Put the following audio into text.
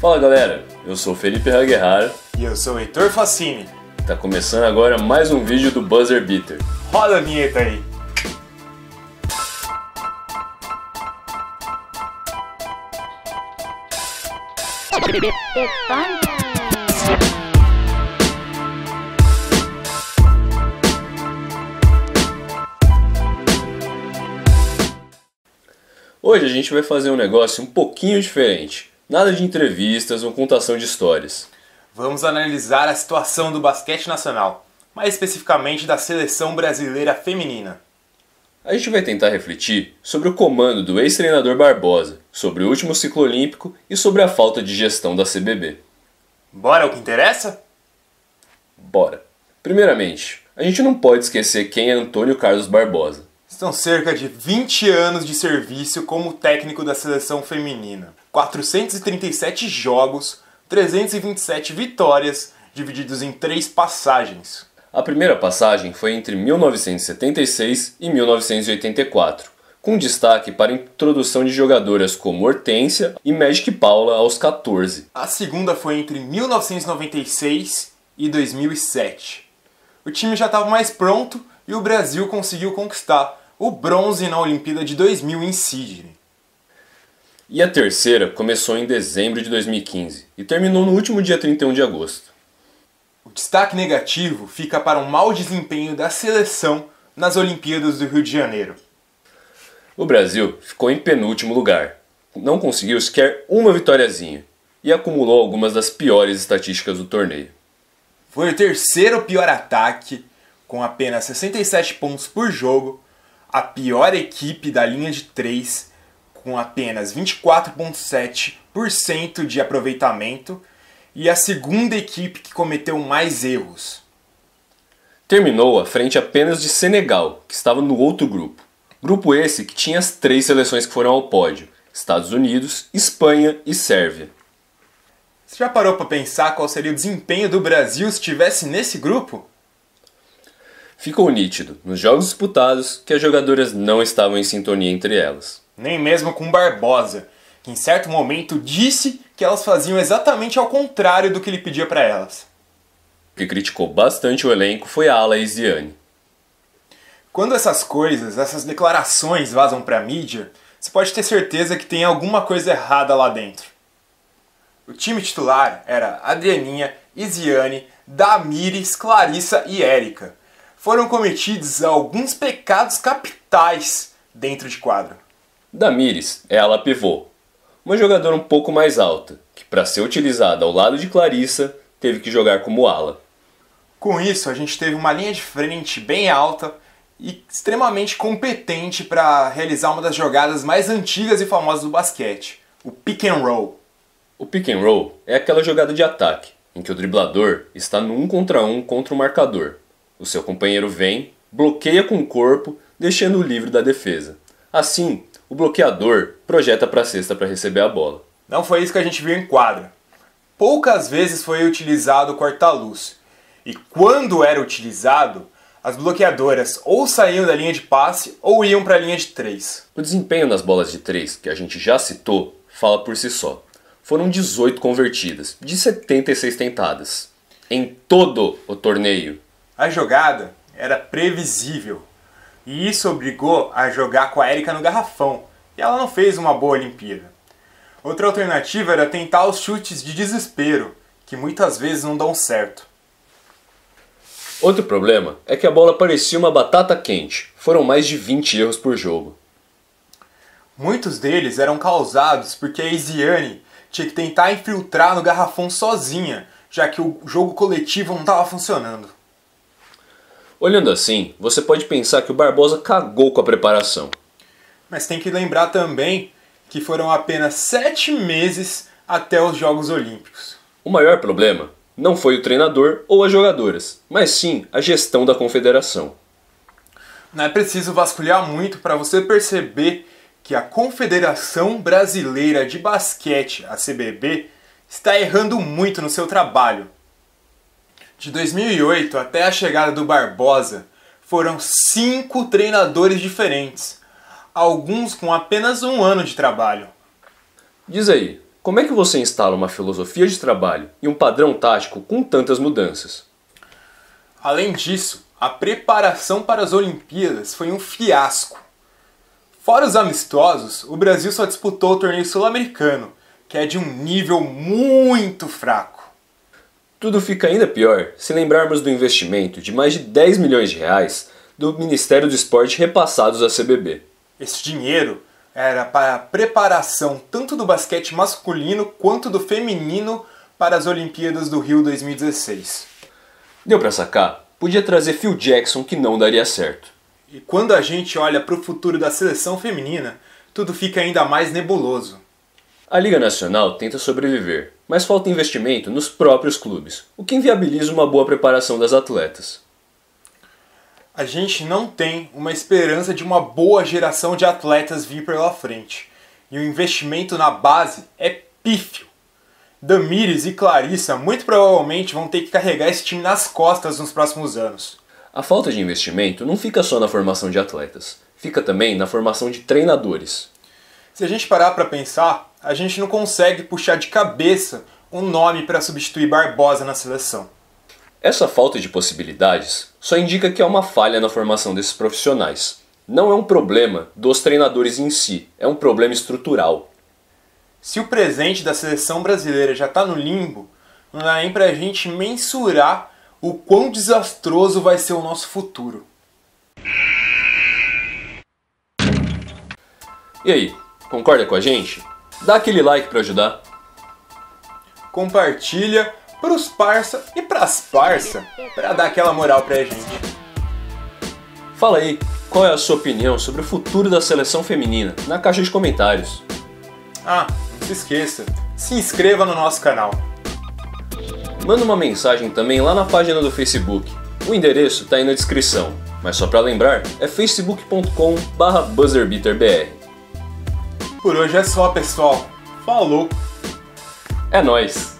Fala galera, eu sou o Felipe Haguerrara e eu sou o Heitor Facini. Tá começando agora mais um vídeo do Buzzer Beater. Roda a vinheta aí! It's fun time. Hoje a gente vai fazer um negócio um pouquinho diferente. Nada de entrevistas ou contação de histórias. Vamos analisar a situação do basquete nacional, mais especificamente da seleção brasileira feminina. A gente vai tentar refletir sobre o comando do ex-treinador Barbosa, sobre o último ciclo olímpico e sobre a falta de gestão da CBB. Bora ao que interessa? Bora! Primeiramente, a gente não pode esquecer quem é Antônio Carlos Barbosa. São cerca de 20 anos de serviço como técnico da seleção feminina. 437 jogos, 327 vitórias, divididos em 3 passagens. A primeira passagem foi entre 1976 e 1984, com destaque para a introdução de jogadoras como Hortência e Magic Paula aos 14. A segunda foi entre 1996 e 2007. O time já estava mais pronto e o Brasil conseguiu conquistar o bronze na Olimpíada de 2000 em Sydney. E a terceira começou em dezembro de 2015 e terminou no último dia 31 de agosto. O destaque negativo fica para o mau desempenho da seleção nas Olimpíadas do Rio de Janeiro. O Brasil ficou em penúltimo lugar, não conseguiu sequer uma vitóriazinha e acumulou algumas das piores estatísticas do torneio. Foi o terceiro pior ataque, com apenas 67 pontos por jogo, a pior equipe da linha de 3, com apenas 24,7% de aproveitamento, e a segunda equipe que cometeu mais erros. Terminou à frente apenas de Senegal, que estava no outro grupo. Grupo esse que tinha as 3 seleções que foram ao pódio: Estados Unidos, Espanha e Sérvia. Você já parou para pensar qual seria o desempenho do Brasil se estivesse nesse grupo? Ficou nítido, nos jogos disputados, que as jogadoras não estavam em sintonia entre elas. Nem mesmo com Barbosa, que em certo momento disse que elas faziam exatamente ao contrário do que ele pedia para elas. O que criticou bastante o elenco foi a ala Isiane. Quando essas coisas, essas declarações vazam para a mídia, você pode ter certeza que tem alguma coisa errada lá dentro. O time titular era Adrianinha, Isiane, Damires, Clarissa e Érica. Foram cometidos alguns pecados capitais dentro de quadro. Damires é ala pivô, uma jogadora um pouco mais alta, que para ser utilizada ao lado de Clarissa, teve que jogar como ala. Com isso, a gente teve uma linha de frente bem alta e extremamente competente para realizar uma das jogadas mais antigas e famosas do basquete, o pick and roll. O pick and roll é aquela jogada de ataque, em que o driblador está no 1 contra 1 contra o marcador. O seu companheiro vem, bloqueia com o corpo, deixando-o livre da defesa. Assim, o bloqueador projeta para a cesta para receber a bola. Não foi isso que a gente viu em quadra. Poucas vezes foi utilizado o corta-luz. E quando era utilizado, as bloqueadoras ou saíam da linha de passe ou iam para a linha de 3. O desempenho nas bolas de 3, que a gente já citou, fala por si só. Foram 18 convertidas, de 76 tentadas, em todo o torneio. A jogada era previsível. E isso obrigou a jogar com a Érica no garrafão. E ela não fez uma boa Olimpíada. Outra alternativa era tentar os chutes de desespero, que muitas vezes não dão certo. Outro problema é que a bola parecia uma batata quente. Foram mais de 20 erros por jogo. Muitos deles eram causados porque a Isiane tinha que tentar infiltrar no garrafão sozinha, já que o jogo coletivo não estava funcionando. Olhando assim, você pode pensar que o Barbosa cagou com a preparação. Mas tem que lembrar também que foram apenas 7 meses até os Jogos Olímpicos. O maior problema não foi o treinador ou as jogadoras, mas sim a gestão da confederação. Não é preciso vasculhar muito para você perceber que a Confederação Brasileira de Basquete, a CBB, está errando muito no seu trabalho. De 2008 até a chegada do Barbosa, foram 5 treinadores diferentes, alguns com apenas 1 ano de trabalho. Diz aí, Como é que você instala uma filosofia de trabalho e um padrão tático com tantas mudanças? Além disso, a preparação para as Olimpíadas foi um fiasco. Fora os amistosos, o Brasil só disputou o torneio sul-americano, que é de um nível muito fraco. Tudo fica ainda pior se lembrarmos do investimento de mais de 10 milhões de reais do Ministério do Esporte repassados à CBB. Esse dinheiro era para a preparação tanto do basquete masculino quanto do feminino para as Olimpíadas do Rio 2016. Deu pra sacar? Podia trazer Phil Jackson que não daria certo. E quando a gente olha para o futuro da seleção feminina, tudo fica ainda mais nebuloso. A Liga Nacional tenta sobreviver, mas falta investimento nos próprios clubes, o que inviabiliza uma boa preparação das atletas. A gente não tem uma esperança de uma boa geração de atletas vir pela frente. E o investimento na base é pífio. Damires e Clarissa muito provavelmente vão ter que carregar esse time nas costas nos próximos anos. A falta de investimento não fica só na formação de atletas, fica também na formação de treinadores. Se a gente parar para pensar, a gente não consegue puxar de cabeça um nome para substituir Barbosa na seleção. Essa falta de possibilidades só indica que há uma falha na formação desses profissionais. Não é um problema dos treinadores em si, é um problema estrutural. Se o presente da seleção brasileira já está no limbo, não dá nem pra gente mensurar o quão desastroso vai ser o nosso futuro. E aí, concorda com a gente? Dá aquele like para ajudar. Compartilha pros parça e pras parça pra dar aquela moral pra gente. Fala aí, qual é a sua opinião sobre o futuro da seleção feminina na caixa de comentários. Ah, não se esqueça, se inscreva no nosso canal. Manda uma mensagem também lá na página do Facebook. O endereço tá aí na descrição, mas só para lembrar, é facebook.com/buzzerbeaterbr. Por hoje é só, pessoal. Falou! É nóis!